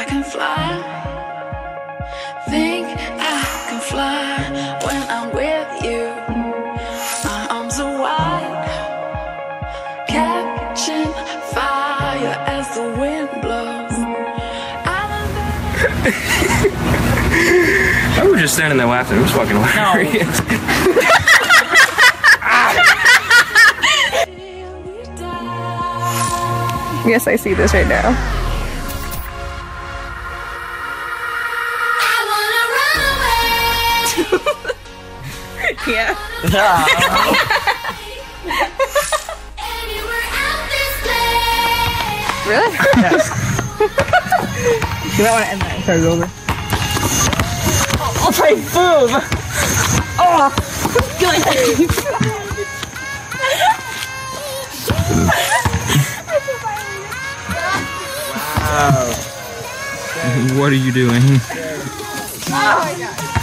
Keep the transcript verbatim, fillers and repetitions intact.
can fly. Think I can fly when I'm with you. My arms are wide, catching fire as the wind blows. I was just standing there laughing. It was fucking hilarious. No. Yes, I see this right now. Yeah. Really? Yes. You might want to end that and start it over. I'll play boom! Oh! Good! Wow. What are you doing? Oh my god.